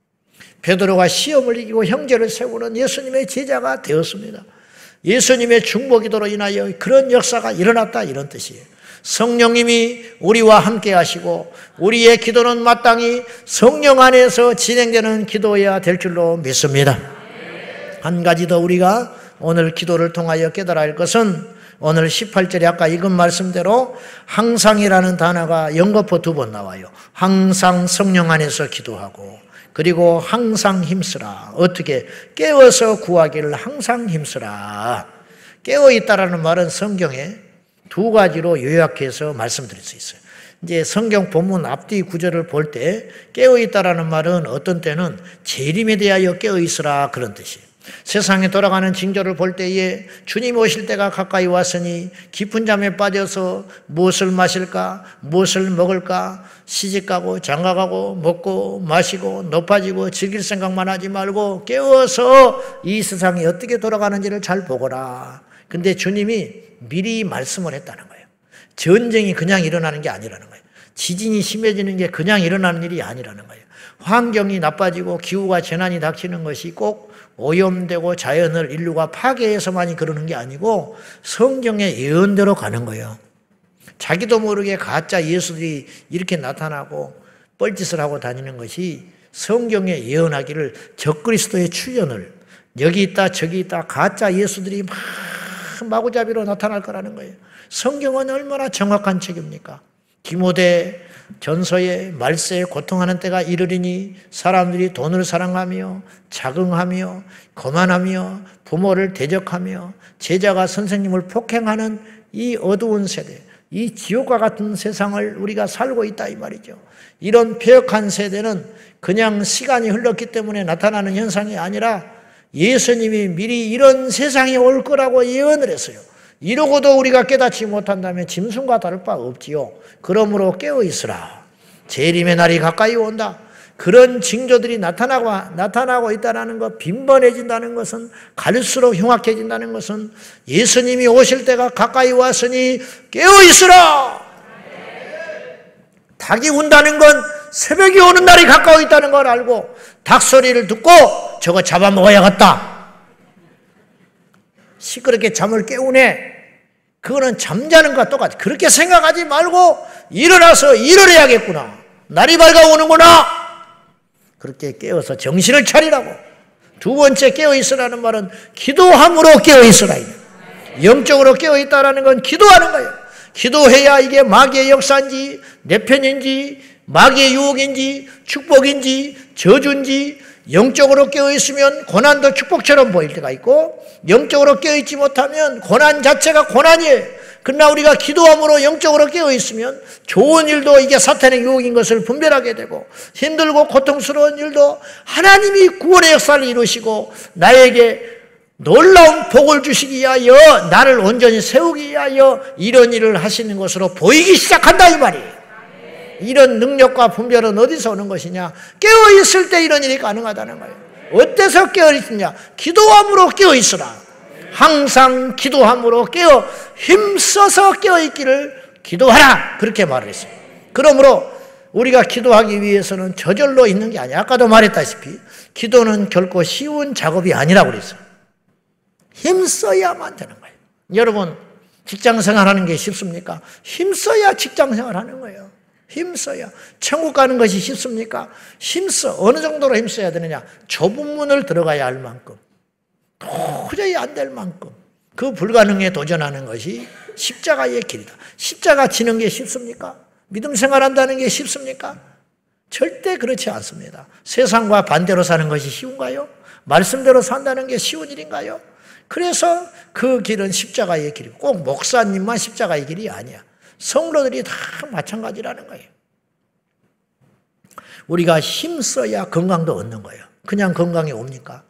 베드로가 시험을 이기고 형제를 세우는 예수님의 제자가 되었습니다. 예수님의 중보기도로 인하여 그런 역사가 일어났다 이런 뜻이에요. 성령님이 우리와 함께 하시고 우리의 기도는 마땅히 성령 안에서 진행되는 기도여야 될 줄로 믿습니다. 한 가지 더 우리가 오늘 기도를 통하여 깨달아야 할 것은 오늘 18절에 아까 읽은 말씀대로 항상이라는 단어가 연거푸 2번 나와요. 항상 성령 안에서 기도하고 그리고 항상 힘쓰라. 어떻게? 깨어서 구하기를 항상 힘쓰라. 깨어있다라는 말은 성경에 2가지로 요약해서 말씀드릴 수 있어요. 이제 성경 본문 앞뒤 구절을 볼 때 깨어있다라는 말은 어떤 때는 재림에 대하여 깨어있으라 그런 뜻이에요. 세상에 돌아가는 징조를 볼 때에 주님 오실 때가 가까이 왔으니 깊은 잠에 빠져서 무엇을 마실까, 무엇을 먹을까, 시집가고 장가가고 먹고 마시고 높아지고 즐길 생각만 하지 말고 깨워서 이 세상이 어떻게 돌아가는지를 잘 보거라. 근데 주님이 미리 말씀을 했다는 거예요. 전쟁이 그냥 일어나는 게 아니라는 거예요. 지진이 심해지는 게 그냥 일어나는 일이 아니라는 거예요. 환경이 나빠지고 기후가 재난이 닥치는 것이 꼭 오염되고 자연을 인류가 파괴해서만이 그러는 게 아니고 성경의 예언대로 가는 거예요. 자기도 모르게 가짜 예수들이 이렇게 나타나고 뻘짓을 하고 다니는 것이 성경에 예언하기를 적그리스도의 출현을 여기 있다 저기 있다 가짜 예수들이 막 마구잡이로 나타날 거라는 거예요. 성경은 얼마나 정확한 책입니까? 디모데 전서에 말세에 고통하는 때가 이르리니 사람들이 돈을 사랑하며 자긍하며 거만하며 부모를 대적하며 제자가 선생님을 폭행하는 이 어두운 세대, 이 지옥과 같은 세상을 우리가 살고 있다 이 말이죠. 이런 폐역한 세대는 그냥 시간이 흘렀기 때문에 나타나는 현상이 아니라 예수님이 미리 이런 세상이 올 거라고 예언을 했어요. 이러고도 우리가 깨닫지 못한다면 짐승과 다를 바 없지요. 그러므로 깨어있으라. 재림의 날이 가까이 온다. 그런 징조들이 나타나고 있다는 것, 빈번해진다는 것은, 갈수록 흉악해진다는 것은 예수님이 오실 때가 가까이 왔으니 깨어있으라. 닭이 운다는 건 새벽이 오는 날이 가까이 있다는 걸 알고 닭 소리를 듣고 저거 잡아먹어야겠다. 시끄럽게 잠을 깨우네. 그거는 잠자는 것과 똑같아. 그렇게 생각하지 말고 일어나서 일을 해야겠구나. 날이 밝아오는구나. 그렇게 깨어서 정신을 차리라고. 2번째 깨어있으라는 말은 기도함으로 깨어있으라. 영적으로 깨어있다라는 건 기도하는 거예요. 기도해야 이게 마귀의 역사인지 내 편인지 마귀의 유혹인지 축복인지 저주인지 영적으로 깨어있으면 고난도 축복처럼 보일 때가 있고 영적으로 깨어있지 못하면 고난 자체가 고난이에요. 그러나 우리가 기도함으로 영적으로 깨어있으면 좋은 일도 이게 사탄의 유혹인 것을 분별하게 되고 힘들고 고통스러운 일도 하나님이 구원의 역사를 이루시고 나에게 놀라운 복을 주시기 위하여 나를 온전히 세우기 위하여 이런 일을 하시는 것으로 보이기 시작한다 이 말이에요. 이런 능력과 분별은 어디서 오는 것이냐? 깨어있을 때 이런 일이 가능하다는 거예요. 어때서 깨어있느냐? 기도함으로 깨어있으라. 항상 기도함으로 힘써서 깨어있기를 기도하라. 그렇게 말을 했어요. 그러므로 우리가 기도하기 위해서는 저절로 있는 게 아니야. 아까도 말했다시피 기도는 결코 쉬운 작업이 아니라고 그랬어요. 힘써야만 되는 거예요. 여러분 직장생활 하는 게 쉽습니까? 힘써야 직장생활 하는 거예요. 힘써야. 천국 가는 것이 쉽습니까? 힘써. 어느 정도로 힘써야 되느냐? 좁은 문을 들어가야 할 만큼, 도저히 안 될 만큼 그 불가능에 도전하는 것이 십자가의 길이다. 십자가 지는 게 쉽습니까? 믿음 생활한다는 게 쉽습니까? 절대 그렇지 않습니다. 세상과 반대로 사는 것이 쉬운가요? 말씀대로 산다는 게 쉬운 일인가요? 그래서 그 길은 십자가의 길이고 꼭 목사님만 십자가의 길이 아니야. 성도들이 다 마찬가지라는 거예요. 우리가 힘써야 건강도 얻는 거예요. 그냥 건강이 옵니까?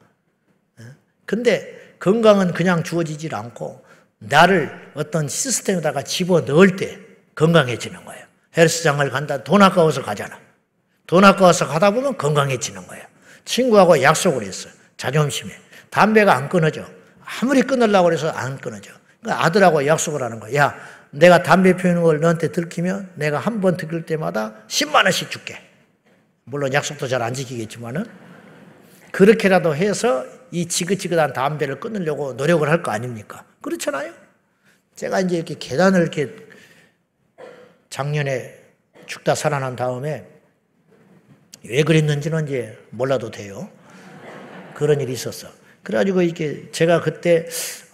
근데 건강은 그냥 주어지질 않고 나를 어떤 시스템에다가 집어넣을 때 건강해지는 거예요. 헬스장을 간다. 돈 아까워서 가잖아. 돈 아까워서 가다 보면 건강해지는 거예요. 친구하고 약속을 했어요. 자존심에. 담배가 안 끊어져. 아무리 끊으려고 해서 안 끊어져. 그러니까 아들하고 약속을 하는 거야. 야, 내가 담배 피우는 걸 너한테 들키면 내가 한 번 들킬 때마다 10만 원씩 줄게. 물론 약속도 잘 안 지키겠지만은 그렇게라도 해서 이 지긋지긋한 담배를 끊으려고 노력을 할 거 아닙니까? 그렇잖아요. 제가 이제 이렇게 계단을 이렇게 작년에 죽다 살아난 다음에 왜 그랬는지는 이제 몰라도 돼요. 그런 일이 있었어. 그래가지고 이렇게 제가 그때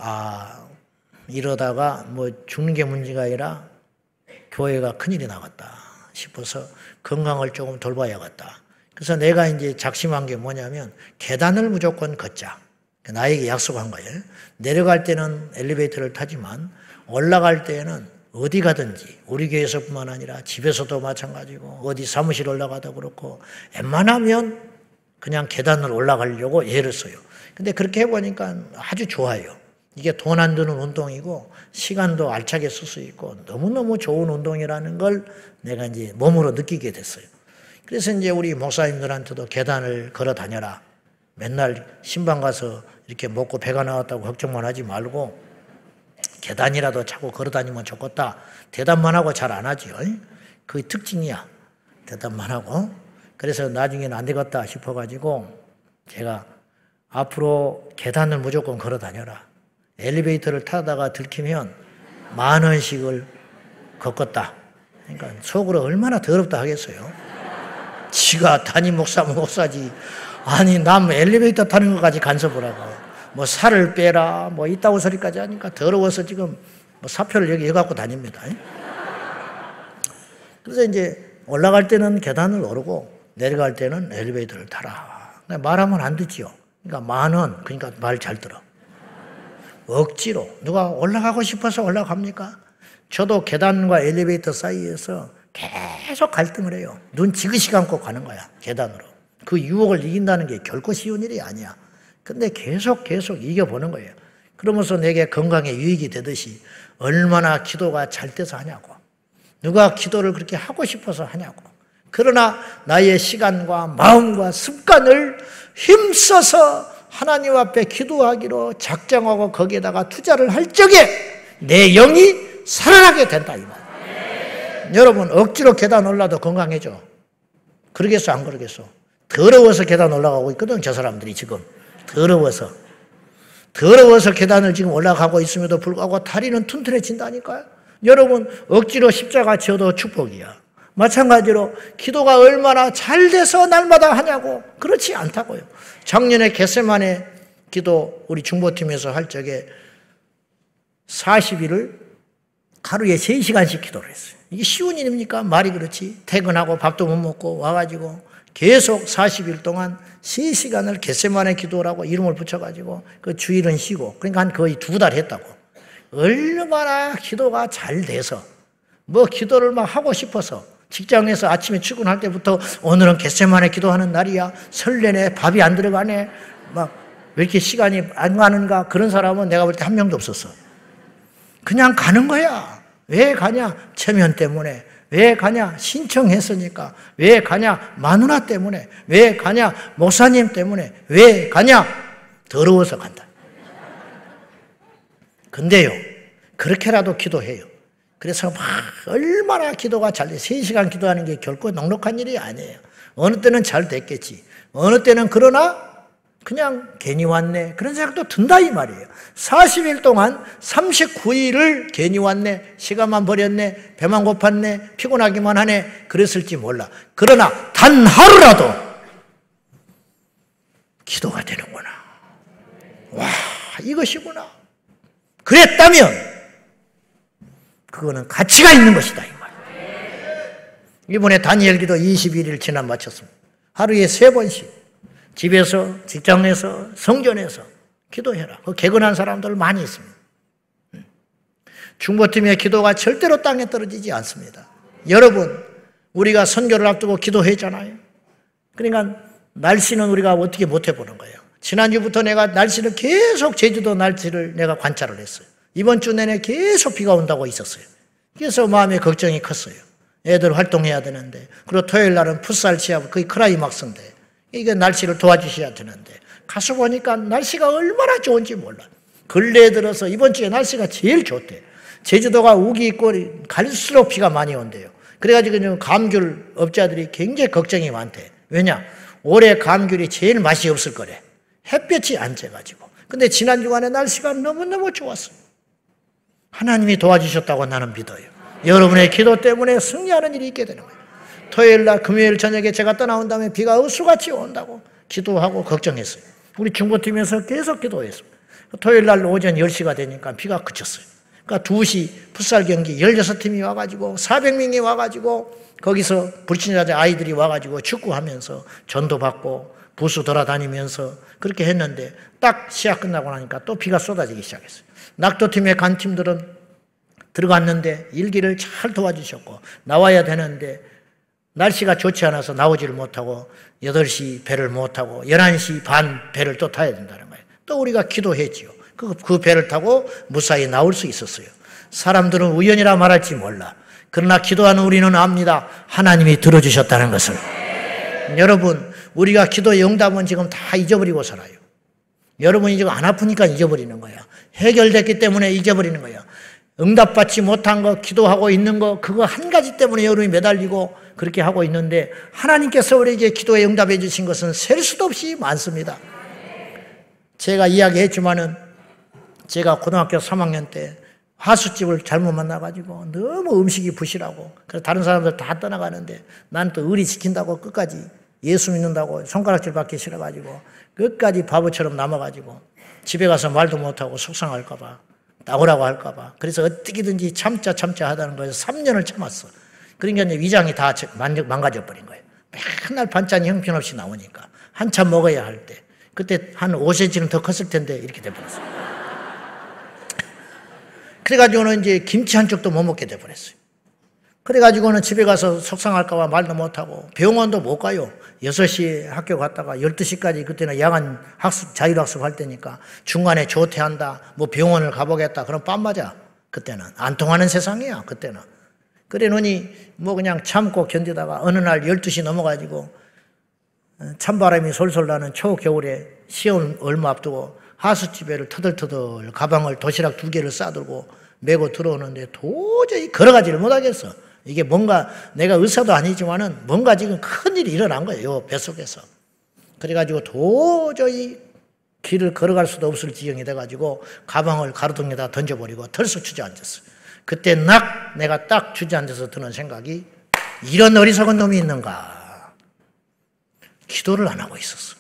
이러다가 뭐 죽는 게 문제가 아니라 교회가 큰일이 나갔다 싶어서 건강을 조금 돌봐야겠다. 그래서 내가 이제 작심한 게 뭐냐면 계단을 무조건 걷자. 나에게 약속한 거예요. 내려갈 때는 엘리베이터를 타지만 올라갈 때는 어디 가든지 우리 교회에서뿐만 아니라 집에서도 마찬가지고 어디 사무실 올라가도 그렇고 웬만하면 그냥 계단을 올라가려고 애를 써요. 근데 그렇게 해보니까 아주 좋아요. 이게 돈 안 드는 운동이고 시간도 알차게 쓸 수 있고 너무너무 좋은 운동이라는 걸 내가 이제 몸으로 느끼게 됐어요. 그래서 이제 우리 목사님들한테도 계단을 걸어 다녀라. 맨날 신방 가서 이렇게 먹고 배가 나왔다고 걱정만 하지 말고 계단이라도 자꾸 걸어 다니면 좋겠다. 대답만 하고 잘 안 하죠. 그게 특징이야. 대답만 하고. 그래서 나중에는 안 되겠다 싶어가지고 제가 앞으로 계단을 무조건 걸어 다녀라. 엘리베이터를 타다가 들키면 10,000원씩을 걷겠다. 그러니까 속으로 얼마나 더럽다 하겠어요. 지가 담임 목사지. 아니 남 엘리베이터 타는 것까지 간섭을 하고 뭐 살을 빼라 뭐 이따구 소리까지 하니까 더러워서 지금 뭐 사표를 여기 해갖고 다닙니다. 그래서 이제 올라갈 때는 계단을 오르고 내려갈 때는 엘리베이터를 타라. 말하면 안 듣지요. 그러니까 10,000원. 그러니까 말 잘 들어. 억지로 누가 올라가고 싶어서 올라갑니까? 저도 계단과 엘리베이터 사이에서 계속 갈등을 해요. 눈 지그시 감고 가는 거야. 계단으로. 그 유혹을 이긴다는 게 결코 쉬운 일이 아니야. 근데 계속 이겨보는 거예요. 그러면서 내게 건강에 유익이 되듯이 얼마나 기도가 잘 돼서 하냐고. 누가 기도를 그렇게 하고 싶어서 하냐고. 그러나 나의 시간과 마음과 습관을 힘써서 하나님 앞에 기도하기로 작정하고 거기에다가 투자를 할 적에 내 영이 살아나게 된다 이 말. 여러분 억지로 계단 올라도 건강해져. 그러겠어 안 그러겠어? 더러워서 계단 올라가고 있거든 저 사람들이 지금. 더러워서 계단을 지금 올라가고 있음에도 불구하고 다리는 튼튼해진다니까요. 여러분 억지로 십자가 지어도 축복이야. 마찬가지로 기도가 얼마나 잘 돼서 날마다 하냐고. 그렇지 않다고요. 작년에 겟세마네 기도 우리 중보팀에서 할 적에 40일을 하루에 3시간씩 기도를 했어요. 이게 쉬운 일입니까? 말이 그렇지. 퇴근하고 밥도 못 먹고 와가지고 계속 40일 동안 3시간을 겟세마네 기도라고 이름을 붙여가지고 그 주일은 쉬고, 그러니까 한 거의 2달 했다고. 얼마나 기도가 잘 돼서 뭐 기도를 막 하고 싶어서 직장에서 아침에 출근할 때부터 오늘은 겟세마네 기도하는 날이야, 설레네, 밥이 안 들어가네, 막 왜 이렇게 시간이 안 가는가, 그런 사람은 내가 볼 때 한 명도 없었어. 그냥 가는 거야. 왜 가냐? 체면 때문에. 왜 가냐? 신청했으니까. 왜 가냐? 마누라 때문에. 왜 가냐? 목사님 때문에. 왜 가냐? 더러워서 간다. 근데요, 그렇게라도 기도해요. 그래서 막 얼마나 기도가 잘 돼. 3시간 기도하는 게 결코 넉넉한 일이 아니에요. 어느 때는 잘 됐겠지. 어느 때는 그러나 그냥 괜히 왔네, 그런 생각도 든다 이 말이에요. 40일 동안 39일을 괜히 왔네, 시간만 버렸네, 배만 고팠네, 피곤하기만 하네, 그랬을지 몰라. 그러나 단 하루라도 기도가 되는구나. 와, 이것이구나. 그랬다면 그거는 가치가 있는 것이다 이 말이에요. 이번에 다니엘 기도 21일 지난 마쳤습니다. 하루에 3번씩 집에서, 직장에서, 성전에서 기도해라. 그 개근한 사람들 많이 있습니다. 중보팀의 기도가 절대로 땅에 떨어지지 않습니다. 여러분, 우리가 선교를 앞두고 기도했잖아요. 그러니까 날씨는 우리가 어떻게 못 해보는 거예요. 지난주부터 내가 날씨를 계속, 제주도 날씨를 내가 관찰을 했어요. 이번 주 내내 계속 비가 온다고 있었어요. 그래서 마음의 걱정이 컸어요. 애들 활동해야 되는데, 그리고 토요일 날은 풋살 시합, 거의 크라이막스인데 이게 날씨를 도와주셔야 되는데, 가서 보니까 날씨가 얼마나 좋은지 몰라. 근래에 들어서 이번 주에 날씨가 제일 좋대. 제주도가 우기 있고 갈수록 비가 많이 온대요. 그래가지고 감귤 업자들이 굉장히 걱정이 많대. 왜냐? 올해 감귤이 제일 맛이 없을 거래. 햇볕이 안 쬐가지고. 근데 지난 주간에 날씨가 너무너무 좋았어요. 하나님이 도와주셨다고 나는 믿어요. 여러분의 기도 때문에 승리하는 일이 있게 되는 거예요. 토요일 날, 금요일 저녁에 제가 떠나온 다음에 비가 으수같이 온다고 기도하고 걱정했어요. 우리 중보팀에서 계속 기도했어요. 토요일 날 오전 10시가 되니까 비가 그쳤어요. 그러니까 2시 풋살 경기 16팀이 와가지고 400명이 와가지고 거기서 불신자들 아이들이 와가지고 축구하면서 전도받고 부수 돌아다니면서 그렇게 했는데, 딱 시합 끝나고 나니까 또 비가 쏟아지기 시작했어요. 낙도팀에 간 팀들은 들어갔는데 일기를 잘 도와주셨고, 나와야 되는데 날씨가 좋지 않아서 나오지를 못하고 8시 배를 못 타고 11시 반 배를 또 타야 된다는 거예요. 또 우리가 기도했지요. 그 배를 타고 무사히 나올 수 있었어요. 사람들은 우연이라 말할지 몰라. 그러나 기도하는 우리는 압니다. 하나님이 들어주셨다는 것을. 여러분, 우리가 기도의 응답은 지금 다 잊어버리고 살아요. 여러분이 지금 안 아프니까 잊어버리는 거야. 해결됐기 때문에 잊어버리는 거야. 응답받지 못한 거, 기도하고 있는 거, 그거 한 가지 때문에 여러분이 매달리고 그렇게 하고 있는데, 하나님께서 우리에게 기도에 응답해 주신 것은 셀 수도 없이 많습니다. 제가 이야기했지만은, 제가 고등학교 3학년 때 하숙집을 잘못 만나가지고 너무 음식이 부실하고, 그래서 다른 사람들 다 떠나가는데 나는 또 의리 지킨다고 끝까지, 예수 믿는다고 손가락질 받기 싫어가지고 끝까지 바보처럼 남아가지고 집에 가서 말도 못하고 속상할까봐, 나오라고 할까봐, 그래서 어떻게든지 참자 하다는 거에서 3년을 참았어. 그러니까 이제 위장이 다 망가져버린 거예요. 맨날 반찬이 형편없이 나오니까 한참 먹어야 할 때, 그때 한 5cm는 더 컸을 텐데 이렇게 돼버렸어요. 그래가지고는 이제 김치 한 쪽도 못 먹게 돼버렸어요. 그래가지고는 집에 가서 속상할까봐 말도 못하고 병원도 못 가요. 6시에 학교 갔다가 12시까지, 그때는 야간 학습, 자율학습 할 때니까 중간에 조퇴한다, 뭐 병원을 가보겠다, 그럼 빰 맞아. 그때는 안 통하는 세상이야. 그때는. 그래 놓니 뭐 그냥 참고 견디다가 어느 날 12시 넘어가지고 찬바람이 솔솔 나는 초겨울에 시험 얼마 앞두고 하숙집에를 터덜터덜 가방을 도시락 2개를 싸들고 메고 들어오는데 도저히 걸어가지를 못하겠어. 이게 뭔가, 내가 의사도 아니지만은 뭔가 지금 큰일이 일어난 거예요, 뱃속에서. 그래가지고 도저히 길을 걸어갈 수도 없을 지경이 돼가지고 가방을 가로등에다 던져버리고 털썩 주저앉았어요. 그때 내가 딱 주저앉아서 드는 생각이, 이런 어리석은 놈이 있는가. 기도를 안 하고 있었어.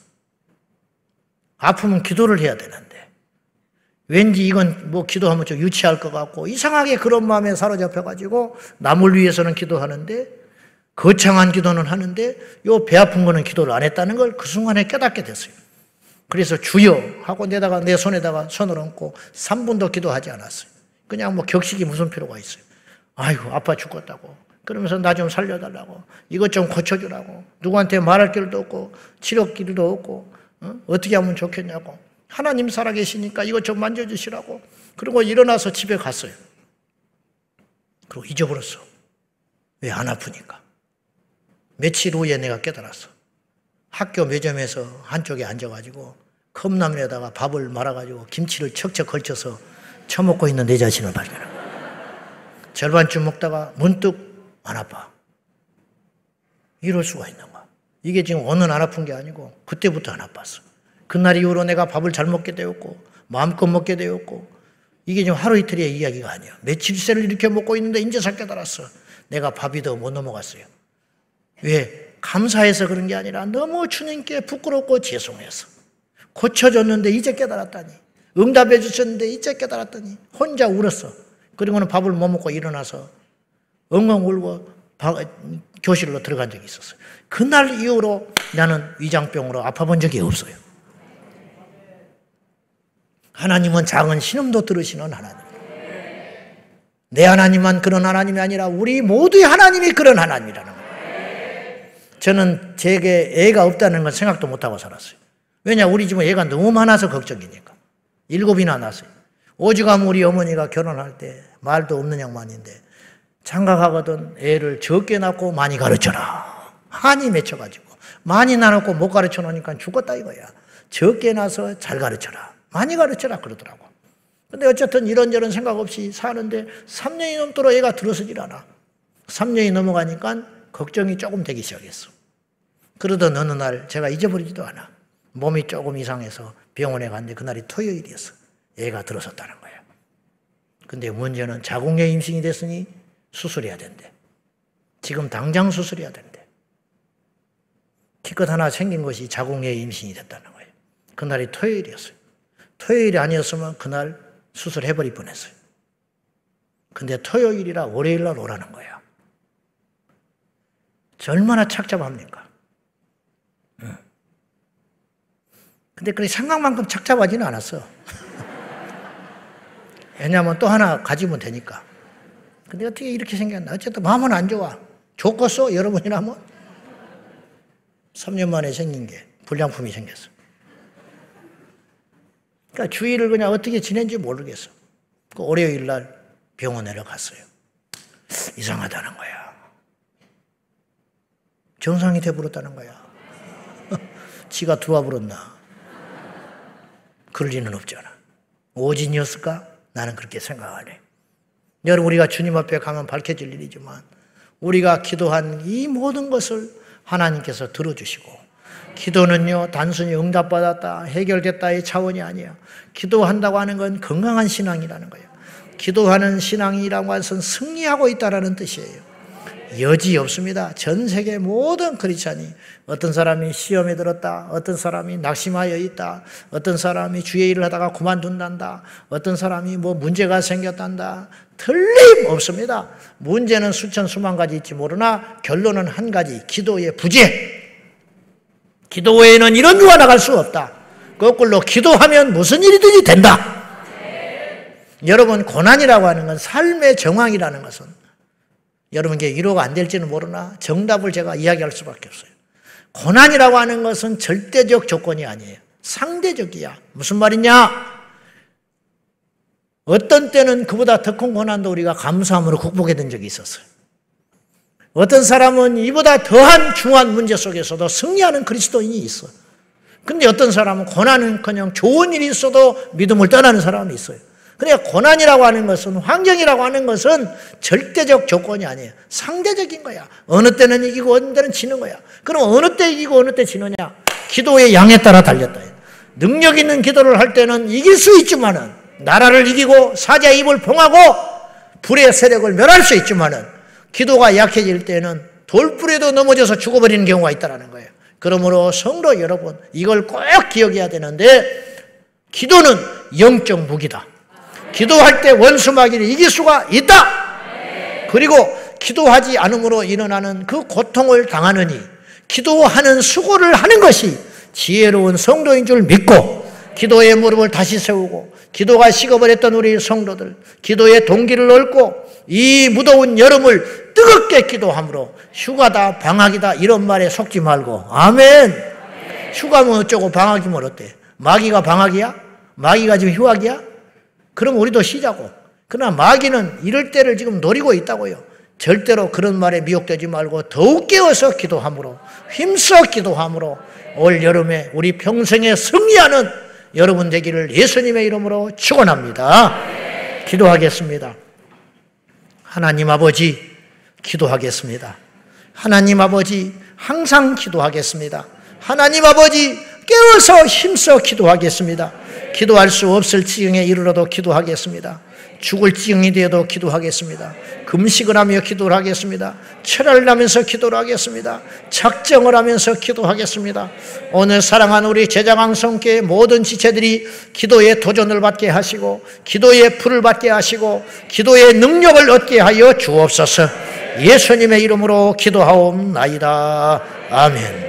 아프면 기도를 해야 되는데 왠지 이건 뭐 기도하면 좀 유치할 것 같고 이상하게 그런 마음에 사로잡혀가지고 남을 위해서는 기도하는데 거창한 기도는 하는데 요 배 아픈 거는 기도를 안 했다는 걸 그 순간에 깨닫게 됐어요. 그래서 주여 하고 내 손에다가 손을 얹고 3분도 기도하지 않았어요. 그냥 뭐 격식이 무슨 필요가 있어요. 아이고 아파 죽겠다고. 그러면서 나 좀 살려달라고. 이것 좀 고쳐주라고. 누구한테 말할 길도 없고 치료 길도 없고 어떻게 하면 좋겠냐고. 하나님 살아계시니까 이것 좀 만져주시라고. 그리고 일어나서 집에 갔어요. 그리고 잊어버렸어. 왜 안 아프니까. 며칠 후에 내가 깨달았어. 학교 매점에서 한쪽에 앉아가지고 컵라면에다가 밥을 말아가지고 김치를 척척 걸쳐서 처먹고 있는 내 자신을 발견한 거야. 절반쯤 먹다가 문득 안 아파. 이럴 수가 있는 거야. 이게 지금 오늘 안 아픈 게 아니고 그때부터 안 아팠어. 그날 이후로 내가 밥을 잘 먹게 되었고 마음껏 먹게 되었고 이게 지금 하루 이틀의 이야기가 아니야. 며칠째를 이렇게 먹고 있는데 이제서 깨달았어. 내가 밥이 더 못 넘어갔어요. 왜? 감사해서 그런 게 아니라 너무 주님께 부끄럽고 죄송해서 고쳐줬는데 이제 깨달았다니, 응답해 주셨는데 이제 깨달았더니 혼자 울었어. 그리고는 밥을 못 먹고 일어나서 엉엉 울고 교실로 들어간 적이 있었어요. 그날 이후로 나는 위장병으로 아파본 적이 없어요. 하나님은 작은 신음도 들으시는 하나님. 내 하나님만 그런 하나님이 아니라 우리 모두의 하나님이 그런 하나님이라는 거예요. 저는 제게 애가 없다는 건 생각도 못하고 살았어요. 왜냐, 우리 집은 애가 너무 많아서 걱정이니까. 7이나 낳았어요. 오죽하면 우리 어머니가 결혼할 때 말도 없는 양반인데 장가가거든 애를 적게 낳고 많이 가르쳐라. 한이 맺혀가지고 많이 낳아놓고 못 가르쳐 놓으니까 죽었다 이거야. 적게 낳아서 잘 가르쳐라. 많이 가르쳐라 그러더라고. 근데 어쨌든 이런저런 생각 없이 사는데 3년이 넘도록 애가 들어서질 않아. 3년이 넘어가니까 걱정이 조금 되기 시작했어. 그러던 어느 날 제가 잊어버리지도 않아. 몸이 조금 이상해서 병원에 갔는데 그날이 토요일이었어. 애가 들어섰다는 거야. 근데 문제는 자궁내 임신이 됐으니 수술해야 된대. 지금 당장 수술해야 된대. 기껏 하나 생긴 것이 자궁내 임신이 됐다는 거예요. 그날이 토요일이었어요. 토요일이 아니었으면 그날 수술해버릴 뻔했어요. 근데 토요일이라 월요일날 오라는 거야. 저 얼마나 착잡합니까? 근데 그렇게 생각만큼 착잡하지는 않았어. 왜냐하면 또 하나 가지면 되니까. 근데 어떻게 이렇게 생겼나? 어쨌든 마음은 안 좋아. 좋겠어? 여러분이라면? 3년 만에 생긴 게 불량품이 생겼어. 그러니까 주일을 그냥 어떻게 지낸지 모르겠어. 그 월요일 날 병원에 갔어요. 이상하다는 거야. 정상이 돼버렸다는 거야. 지가 들어와 버렸나? 그럴 리는 없잖아. 오진이었을까? 나는 그렇게 생각 안 해. 여러분, 우리가 주님 앞에 가면 밝혀질 일이지만 우리가 기도한 이 모든 것을 하나님께서 들어주시고, 기도는요 단순히 응답받았다, 해결됐다의 차원이 아니야. 기도한다고 하는 건 건강한 신앙이라는 거예요. 기도하는 신앙이라고 하는 것은 승리하고 있다는 뜻이에요. 여지 없습니다. 전 세계 모든 크리스찬이 어떤 사람이 시험에 들었다, 어떤 사람이 낙심하여 있다, 어떤 사람이 주의 일을 하다가 그만둔단다, 어떤 사람이 뭐 문제가 생겼단다. 틀림없습니다. 문제는 수천 수만 가지 있지 모르나 결론은 한 가지, 기도의 부재. 기도 외에는 이런 유화 나갈 수 없다. 거꾸로 기도하면 무슨 일이든지 된다. 여러분, 고난이라고 하는 건 삶의 정황이라는 것은 여러분께 위로가 안 될지는 모르나 정답을 제가 이야기할 수밖에 없어요. 고난이라고 하는 것은 절대적 조건이 아니에요. 상대적이야. 무슨 말이냐? 어떤 때는 그보다 더 큰 고난도 우리가 감사함으로 극복해 된 적이 있었어요. 어떤 사람은 이보다 더한 중한 문제 속에서도 승리하는 그리스도인이 있어. 근데 어떤 사람은 고난은커녕 좋은 일이 있어도 믿음을 떠나는 사람이 있어요. 그러니까 고난이라고 하는 것은, 환경이라고 하는 것은 절대적 조건이 아니에요. 상대적인 거야. 어느 때는 이기고 어느 때는 지는 거야. 그럼 어느 때 이기고 어느 때 지느냐? 기도의 양에 따라 달렸다. 능력 있는 기도를 할 때는 이길 수 있지만은, 나라를 이기고 사자의 입을 봉하고 불의 세력을 멸할 수 있지만은, 기도가 약해질 때는 돌불에도 넘어져서 죽어버리는 경우가 있다는 거예요. 그러므로 성도 여러분, 이걸 꼭 기억해야 되는데, 기도는 영적 무기다. 기도할 때 원수 마귀를 이길 수가 있다. 그리고 기도하지 않음으로 일어나는 그 고통을 당하느니 기도하는 수고를 하는 것이 지혜로운 성도인 줄 믿고 기도의 무릎을 다시 세우고 기도가 식어버렸던 우리 성도들 기도의 동기를 얻고 이 무더운 여름을 뜨겁게 기도함으로 휴가다 방학이다 이런 말에 속지 말고 아멘. 휴가면 어쩌고 방학이면 어때? 마귀가 방학이야? 마귀가 지금 휴학이야? 그럼 우리도 쉬자고. 그러나 마귀는 이럴 때를 지금 노리고 있다고요. 절대로 그런 말에 미혹되지 말고 더욱 깨어서 기도함으로 힘써 기도함으로 올 여름에 우리 평생에 승리하는 여러분 되기를 예수님의 이름으로 축원합니다. 기도하겠습니다. 하나님 아버지 기도하겠습니다. 하나님 아버지 항상 기도하겠습니다. 하나님 아버지 깨어서 힘써 기도하겠습니다. 기도할 수 없을 지경에 이르러도 기도하겠습니다. 죽을 지경이 되어도 기도하겠습니다. 금식을 하며 기도를 하겠습니다. 철야를 하면서 기도를 하겠습니다. 작정을 하면서 기도하겠습니다. 오늘 사랑하는 우리 제자강성교회 모든 지체들이 기도의 도전을 받게 하시고 기도의 불을 받게 하시고 기도의 능력을 얻게 하여 주옵소서. 예수님의 이름으로 기도하옵나이다. 아멘.